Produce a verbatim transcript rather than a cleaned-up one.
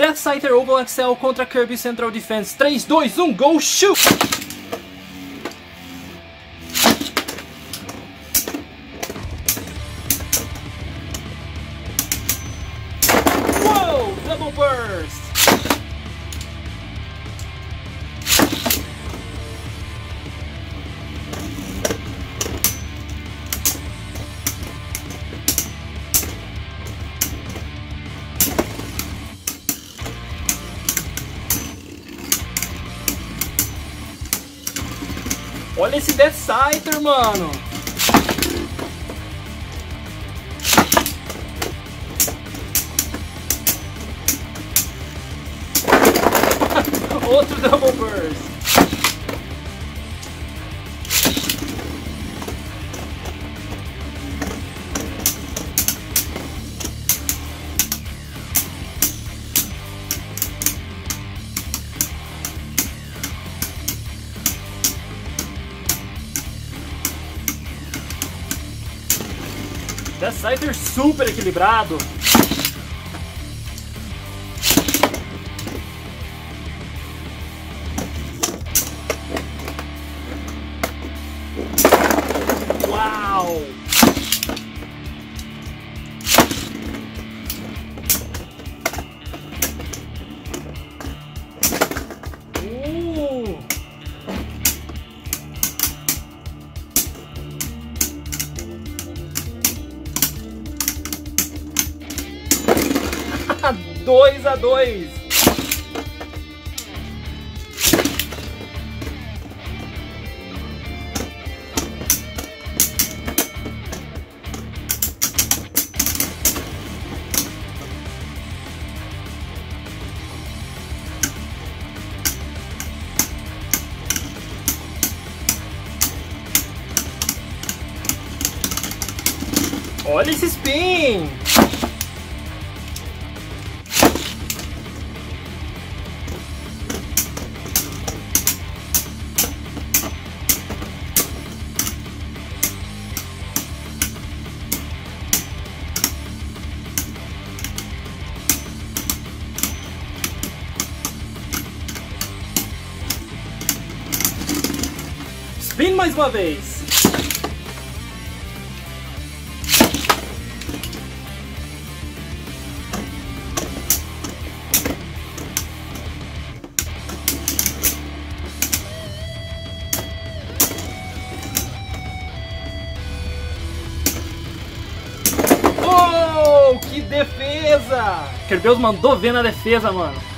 Death Scyther Oval Excel contra Kirby Central Defense. três, dois, um, go, shoot! Uou, double burst! Olha esse Death Scyther, mano! Outro Double Burst! Death Scyther super equilibrado. Uau! Uh! dois a dois. Olha esse spin! Spin mais uma vez. Oh, que defesa! Kerbeus mandou ver na defesa, mano.